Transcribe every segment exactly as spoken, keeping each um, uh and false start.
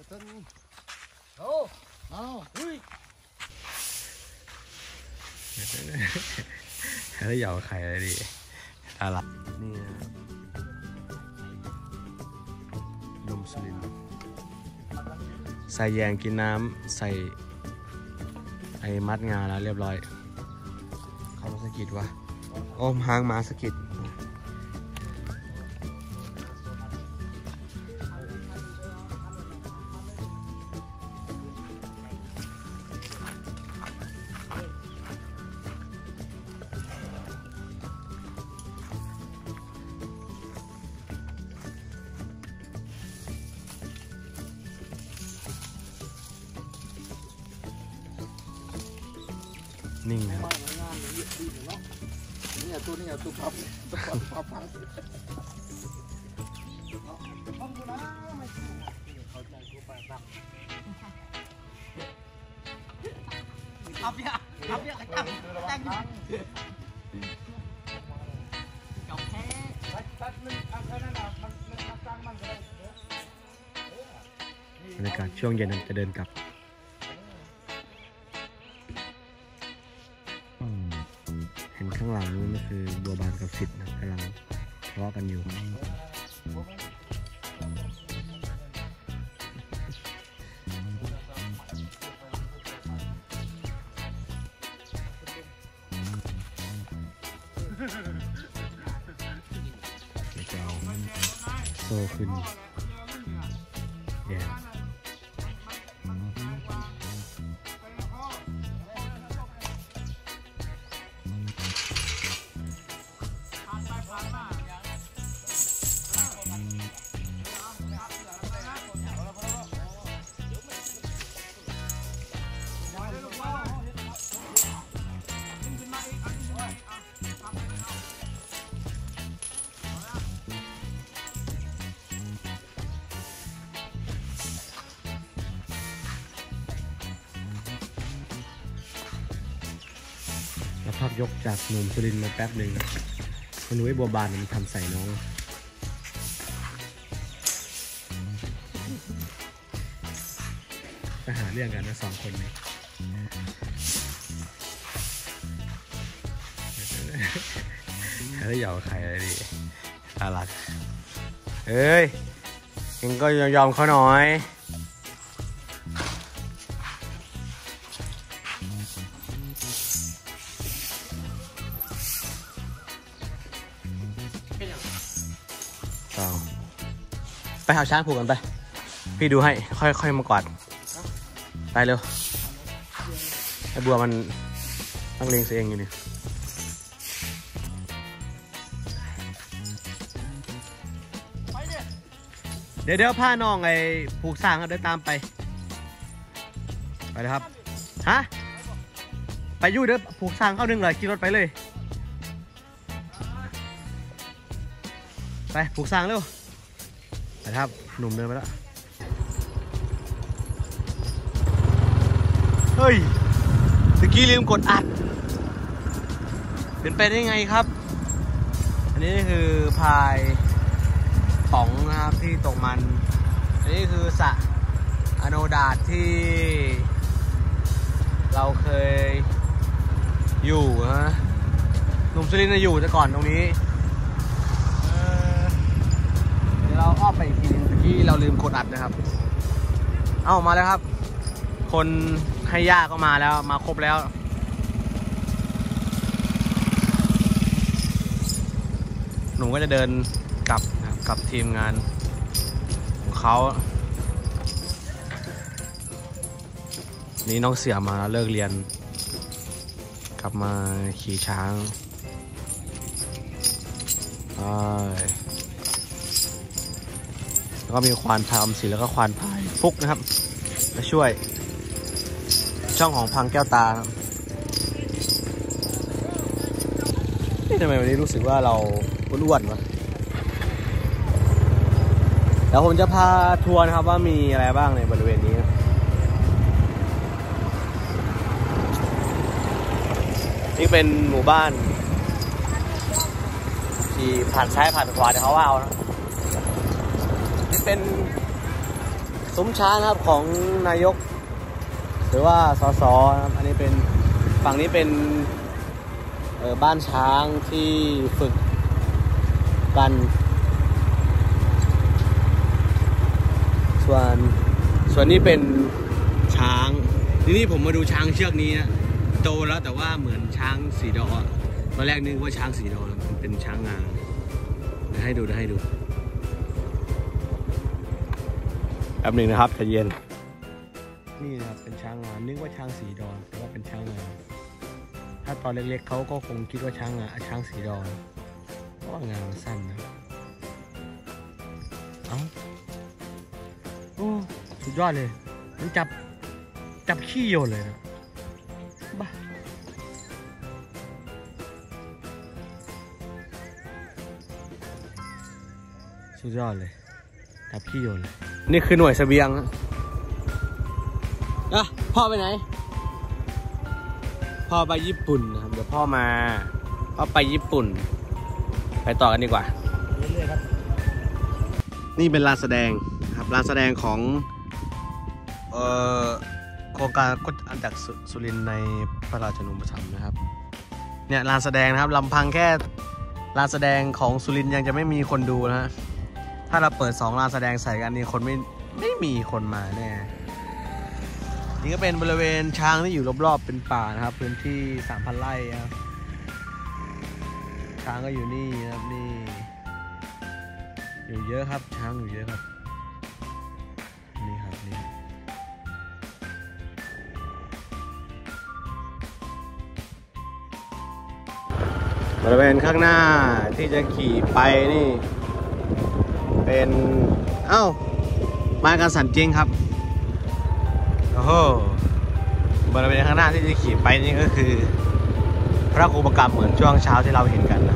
โอ้เอาอุ้ยแล้วเหยาไข่อะไรดีอะไรนี่นะนมสุรินทร์ใส่แยงกินน้ำใส่ไอ้มัดงาแล้วเรียบร้อยเขาสะกิดวะโอ้มหางมาสะกิดนิ่งนะครับนี่ตัวนี้ตัวพับตัวพับพับพับอับเนี่ยอับเนี่ยกระจับแต่งจบแค่ตัดมันอับแค่นั้นนะมันมันตั้งมันเลยบรรยากาศช่วงเย็นจะเดินกลับเห็นข้างหลังนู้นก็คือบัวบานกับสิทธิ์นะกำลังทะเลาะกันอยู่จะเอาโซ่ขึ้นแย่ภาพยกจากหนุ่มสุรินทร์มาแป๊บหนึ่งมันรู้ไอ้บัวบานมันทำใส่น้องไปหาเรื่องกันนะสองคนนี้แล้วเหยาไข่อะไรดีน่ารักเอ้ยเองก็ยอมเขาหน่อยไปหาช้างผูกกันไปพี่ดูให้ค่อยๆมากวาดไปเร็วไอ้บัวมันต้องเลี้ยงตัวเองอยู่นี่เดี๋ยวเดี๋ยวผ้าน้องไอ้ผูกสร้างก็เดินตามไปไปเลยครับฮะไปยู่เดี๋ยวผูกสร้างเข้าหนึ่งเลยขี่รถไปเลยไปผูกสร้างเร็วนะครับหนุ่มเดินไปแล้วเฮ้ยตะกี้ลืมกดอัดเป็นไปได้ไงครับอันนี้คือพายป๋องนะครับที่ตกมันอันนี้คือสระอโนดาตที่เราเคยอยู่นะหนุ่มสุรินทร์อยู่แต่ก่อนตรงนี้เราอ้อมไปอีกทีนึงที่เราลืมกดอัดนะครับเอ้ามาแล้วครับคนให้ย่าก็มาแล้วมาครบแล้วหนุ่มก็จะเดินกลับกับทีมงานของเขานี่น้องเสี่ยมาเลิกเรียนกลับมาขี่ช้างไปแล้วก็มีควานพายอมสินแล้วก็ควานพายฟุกนะครับมาช่วยช่องของพังแก้วตาครับนี่ทำไมวันนี้รู้สึกว่าเราอ้วนๆวะแล้วผมจะพาทัวร์นะครับว่ามีอะไรบ้างในบริเวณนี้นี่เป็นหมู่บ้านที่ผ่านซ้ายผ่านขวาเดี๋ยวเขาว่าเอานะนี่เป็นซุ้มช้างครับของนายกหรือว่าสสครับอันนี้เป็นฝั่งนี้เป็นเออบ้านช้างที่ฝึกกันส่วนส่วนนี้เป็นช้างทีนี้ผมมาดูช้างเชือกนี้นะโตแล้วแต่ว่าเหมือนช้างสีดอตอนแรกนึกว่าช้างสีดอมันเป็นช้างงาเดี๋ยวให้ดูเดี๋ยวให้ดูแป๊บหนึ่งนะครับใจเย็นนี่นะครับเป็นช้างงานึกว่าช้างสีดอแต่ว่าเป็นช้างงาถ้าตอนเล็กๆเขาก็คงคิดว่าช้างงาช้างสีดอเพราะว่างามันสั้นนะเอ้าโอ้สุดยอดเลยมันจับจับขี้โยนเลยนะบ้าสุดยอดเลยจับขี้โยนเลยนี่คือหน่วยเสบียงนะพ่อไปไหนพ่อไปญี่ปุ่นนะครับเดี๋ยวพ่อมาพ่อไปญี่ปุ่นไปต่อกันดีกว่าเรื่อยๆครับนี่เป็นลานแสดงครับลานแสดงของเอ่อโครงการกฎอันดักสุรินทร์ในพระราชานุปถัมภ์นะครับเนี่ยลานแสดงนะครับลำพังแค่ลานแสดงของสุรินทร์ยังจะไม่มีคนดูนะฮะถ้าเราเปิดสองลานแสดงใส่กันนี่คนไม่ไม่มีคนมาแน่นี่ก็เป็นบริเวณช้างที่อยู่รอบๆเป็นป่านะครับพื้นที่ สามพัน ไร่ครับช้างก็อยู่นี่นะครับนี่อยู่เยอะครับช้างอยู่เยอะครับนี่ครับนี่บริเวณข้างหน้าที่จะขี่ไปนี่เป็นเอ้าไม้กระสันจริงครับโอ้โหบริเวณข้างหน้าที่จะขี่ไปนี่ก็คือพระครูประกรรมเหมือนช่วงเช้าที่เราเห็นกันนะ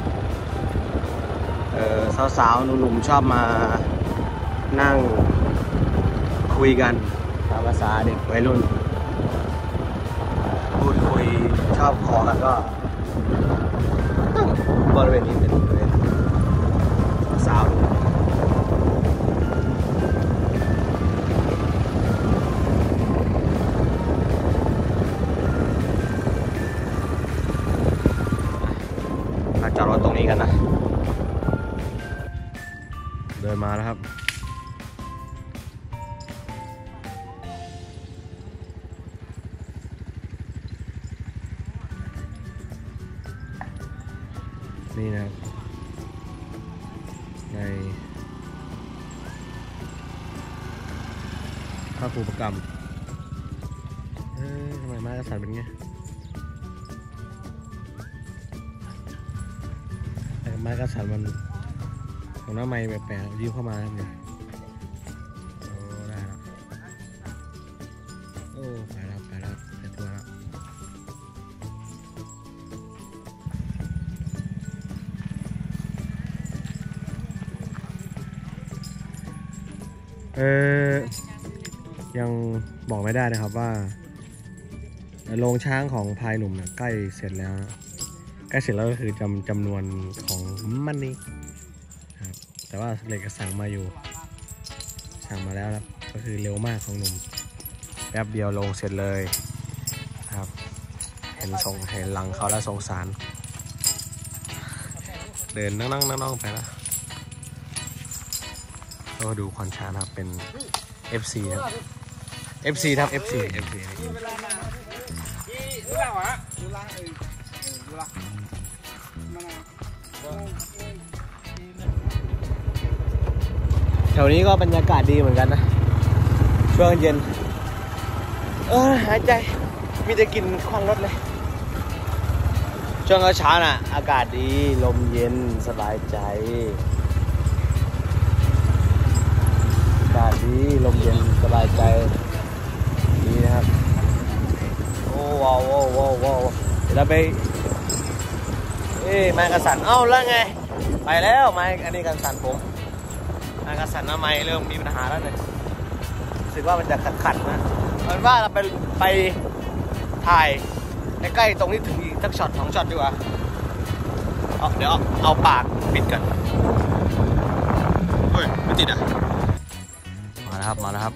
เออสาวๆหนุ่มๆชอบมานั่งคุยกันตามภาษาเด็กวัยรุ่นพูดคุยชอบขอกันก็บริเวณนี้เป็นบริเวณสาวมาจอดรถตรงนี้กันนะเดินมาแล้วครับนี่นะครับในพระครูประกรรมเอ้ยทำไมไม้กระสันเป็นไงแต่ไม้กระสันมันของหน้าไม้แปลกๆยืมเข้ามาครับเนี่ยโอ้ได้แล้วโอ้ไปแล้วไปแล้วไปทัวร์แล้วเออยังบอกไม่ได้นะครับว่าโรงช้างของพายหนุ่มเนี่ยใกล้เสร็จแล้วใกล้เสร็จแล้วก็คือจำจำนวนของมันนี่ครับแต่ว่าเหล็กก็สั่งมาอยู่สั่งมาแล้วครับก็คือเร็วมากของหนุ่มแป๊บเดียวลงเสร็จเลยครับเห็นทรงเห็นหลังเขาแล้วสงสารเดินนั่งนั่งนั่งไปนะก็ดูควานช้างครับเป็น เอฟ ซี ครับ เอฟ ซี ครับ เอฟ ซี เอฟ ซี แถวนี้ก็บรรยากาศดีเหมือนกันนะช่วงเย็นเออหายใจมีแต่กินควันรถเลยช่วงเช้าน่ะอากาศดีลมเย็นสบายใจอากาศดีลมเย็นสบายใจดีนะครับโอ้ว้าวว้าวว้าวว้าวเดี๋ยวเราไปเอ้ไม้กระสันเอ้าแล้วไงไปแล้วไม้อันนี้กระสันผมไม้กระสันนะไม้เริ่มมีปัญหาแล้วเนี่ยรู้สึกว่ามันจะขัดๆนะมันว่าเราไปไปถ่ายใกล้ๆตรงนี้ถึงอีกสักช็อตสองช็อตดีกว่าเอาเดี๋ยวเอาปากปิดกันเฮ้ยไม่ติดอ่ะมาแล้วครับมาแล้วครับ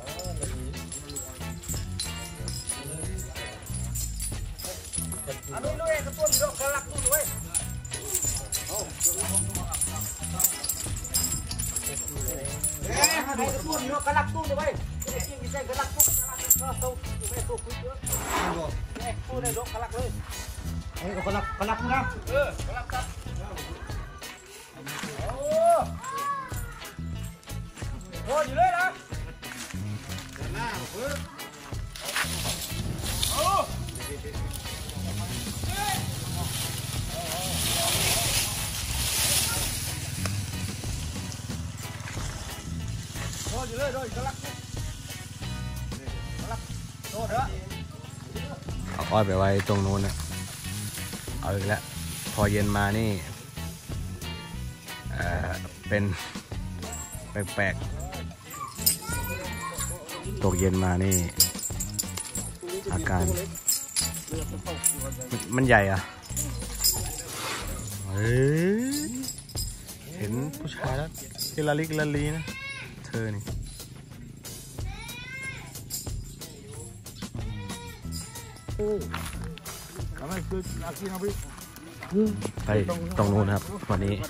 อันนู้นด้วยกระตุ้นยกกระลักตุ้นด้วยเอ๊ะให้กระตุ้นยกกระลักตุ้นด้วยไอ้กินใส่กระลักตุ้นกระลักก็ตู้ไม่ตู้คุยเยอะเอ๊ะตู้ได้ยกกระลักเลยเฮ้ยกระลักกระลักนะเออกระลักครับโอ้โหอยู่เลยนะหน้าเพื่อโอ้โดนอยู่เลยโดนกระลักกระลักโดนเถอะเอาอ้อยไปไว้ตรงนู้นนะเอาอีกแล้วพอเย็นมานี่เอ่อเป็นแปลกๆตกเย็นมานี่อาการมันใหญ่อะเฮ้ยเห็นผู้ชายแล้วกิลาลิกลาลีนะเธอนี่ไปตรงนู้นครับวันนี้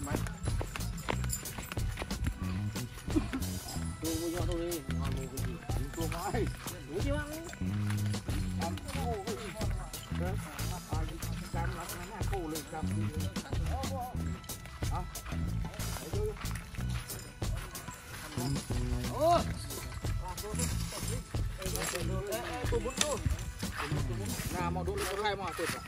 น้ามาดูเลยไล่มาติดอ่ะ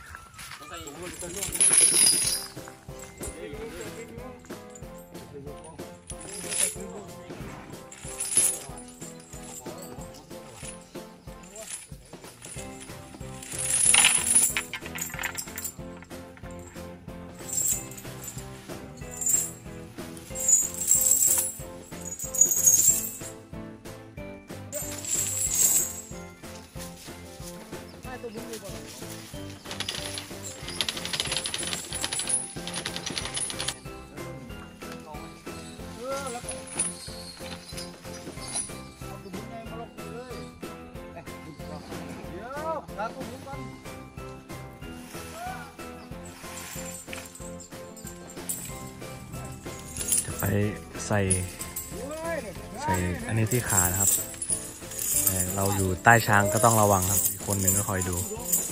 จะไปใส่ใส่อันนี้ที่ขานะครับแต่เราอยู่ใต้ช้างก็ต้องระวังครับอีกคนหนึ่งก็คอยดู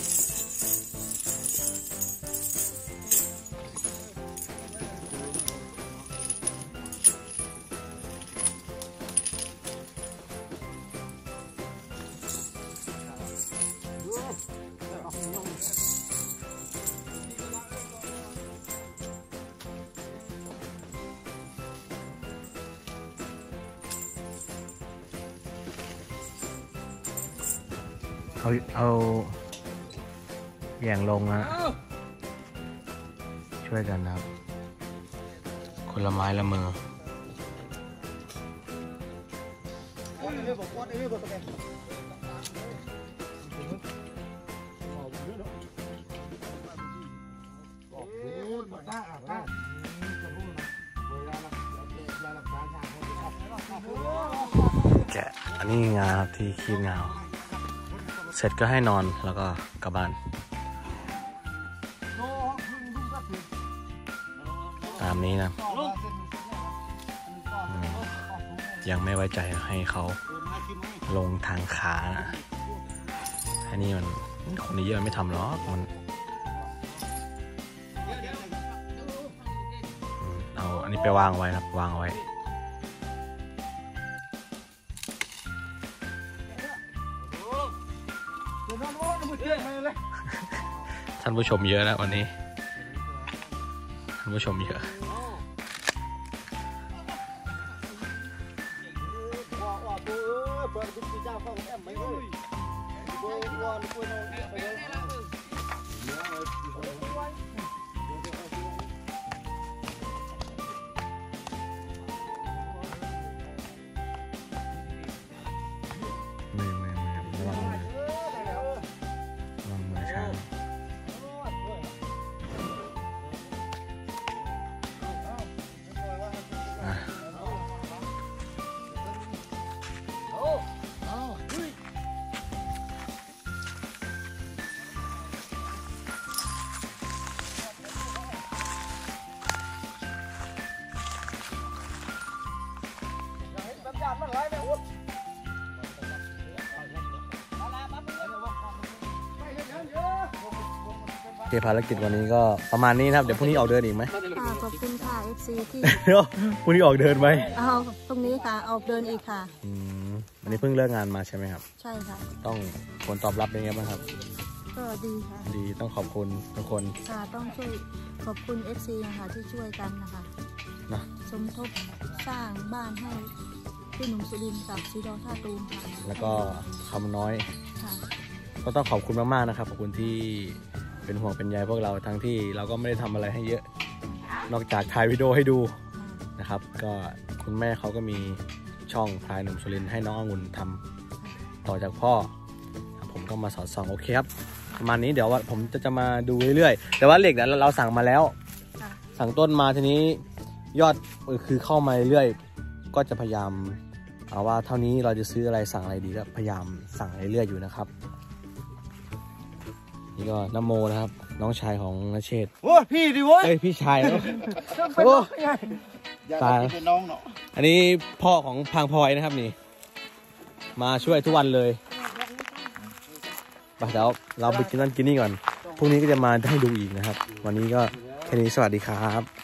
เอาเอาแย่งลงนะช่วยกันนะครับคนละไม้ละมือแกะอันนี้งาครับที่คีบงาเสร็จก็ให้นอนแล้วก็กลับบ้านตามนี้นะยังไม่ไว้ใจให้เขาลงทางขานะอันนี้มันคนนี้เยอะไม่ทำหรอกมันเอาอันนี้ไปวางไว้ครับวางไว้ท่านผู้ชมเยอะนะวันนี้ท่านผู้ชมเยอะไม่ไม่ไม่ระวังมือระวังมือช้างเคภารกิจวันนี้ก็ประมาณนี้นะครับเดี๋ยวพรุ่งนี้ออกเดินอีกไหมค่ะขอบคุณค่ะ เอฟ ซี ที่เดี๋ยวพรุ่งนี้ออกเดินไหมเอาตรงนี้ค่ะออกเดินอีกค่ะอืมวันนี้เพิ่งเลิกงานมาใช่ไหมครับใช่ค่ะต้องผลตอบรับเป็นไงบ้างครับก็ดีค่ะดีต้องขอบคุณทุกคนค่ะต้องช่วยขอบคุณ เอฟ ซี นะคะที่ช่วยกันนะคะนะสมทบสร้างบ้านให้พี่หนุ่มสุรินทร์กับซีดอท่าตูมค่ะแล้วก็คำน้อยค่ะก็ต้องขอบคุณมากๆนะครับขอบคุณที่เป็นห่วงเป็นใยพวกเราทั้งที่เราก็ไม่ได้ทำอะไรให้เยอะ นอกจากถ่ายวิดีโอให้ดูนะครับ ก็คุณแม่เขาก็มีช่องพลายหนุ่มสุรินทร์ให้น้ององุ่นทำต่อจากพ่อผมก็มาสอดส่องโอเคครับประมาณนี้เดี๋ยวว่าผมจะจะมาดูเรื่อยๆแต่ว่าเหล็กเนี่ยเราสั่งมาแล้วค่ะสั่งต้นมาทีนี้ยอดคือเข้ามาเรื่อยๆก็จะพยายามเอาว่าเท่านี้เราจะซื้ออะไรสั่งอะไรดีก็พยายามสั่งเรื่อยๆอยู่นะครับนี่ก็น้ำโมนะครับน้องชายของนเชษฐ์โอ้พี่ดิเว้ยเอ้ยพี่ชายแล้วโอ้ยตายอันนี้พ่อของพังพลอยนะครับนี่มาช่วยทุกวันเลยไปเดี๋ยวเราไปกินนั่นกินนี่ก่อนพรุ่งนี้ก็จะมาให้ดูอีกนะครับ วันนี้ก็แค่นี้สวัสดีครับ